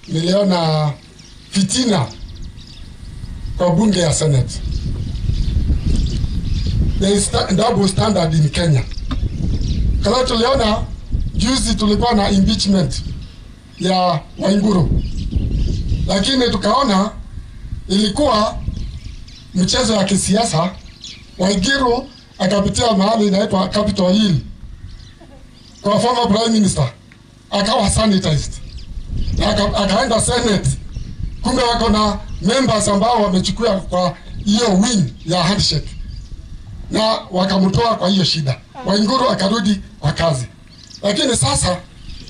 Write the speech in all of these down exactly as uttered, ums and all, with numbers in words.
niliona fitina kwa bunge ya Senate. There is double standard in Kenya. Kama tuliona juzi tulikuwa na impeachment ya Waiguru, lakini tukaona ilikuwa mchezo ya kisiasa. Waiguru akapitia mahali inaitwa Capitol Hill kwa former prime minister, akawa sanitized, aka, akaenda Senate. Kumbe wako na members ambao wamechukua kwa hiyo win ya handshake na wakamtoa kwa hiyo shida. Waiguru akarudi kwa kazi. Lakini sasa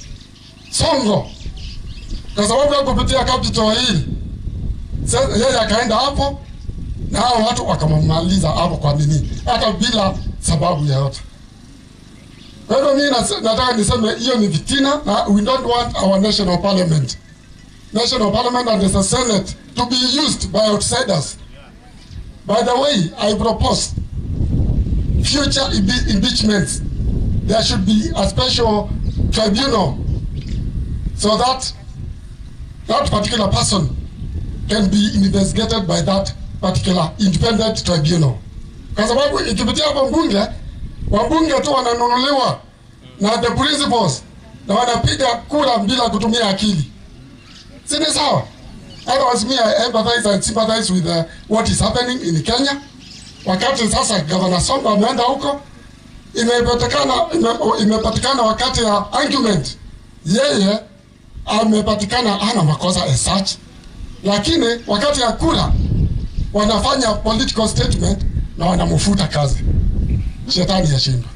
Songo, kwa sababu ya kupitia Capitol Hill, yeye akaenda hapo na hao watu wakamaliza hapo kwa nini, hata bila sababu yoyote. Kwa hiyo mimi nataka niseme hiyo ni vitina, na we don't want our national parliament national parliament and the Senate to be used by outsiders. By the way, I propose future impeachments, there should be a special tribunal so that that particular person can be investigated by that particular independent tribunal. Kwa sababu ikipitia hapo mbunge, wabunge tu wananunuliwa na the principals na wanapiga kura bila kutumia akili. Si ni sawa? Otherwise me I empathize and sympathize with uh, what is happening in Kenya. Wakati sasa Governor Sonko ameenda huko, imepatikana imepatikana wakati ya argument, yeye amepatikana hana makosa as such, lakini wakati ya kura wanafanya political statement na wanamfuta kazi. Shetani yashindwa.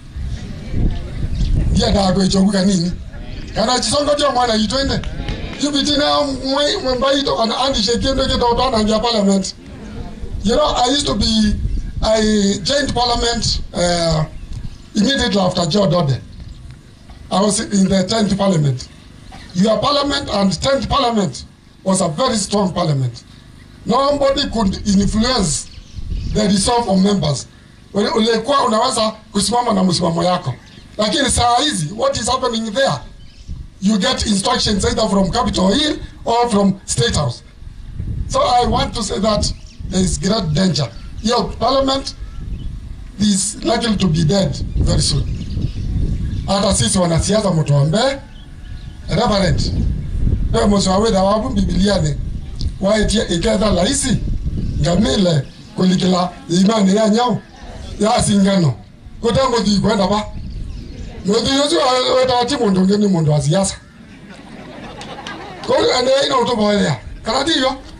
Dia dago ichobuka nini? Kana chisongo dio mwana yitwende. Yubitina mwe mbai to an andi shekendo ke to na ngia parliament. You know, I used to be I joined parliament uh, immediately after Joe Dode. I was in the tenth parliament. Your parliament and tenth parliament was a very strong parliament. Nobody could influence the resolve of members. Ulikuwa unaweza kusimama na msimamo yako. Lakini saa hizi, what is happening there? You get instructions either from Capitol Hill or from State House. So I want to say that there is great danger. Your parliament is likely to be dead very soon. Hata sisi wanasiasa mtuombe, Reverend, wewe msaweda wabu Biblia waetia ikadha laisi ngamile kulikila imani ya nyao ya singano kutango di kwenda ba nodi yozu wetati mundu ngeni mundu wa siasa ko ane ina utoboya kana diyo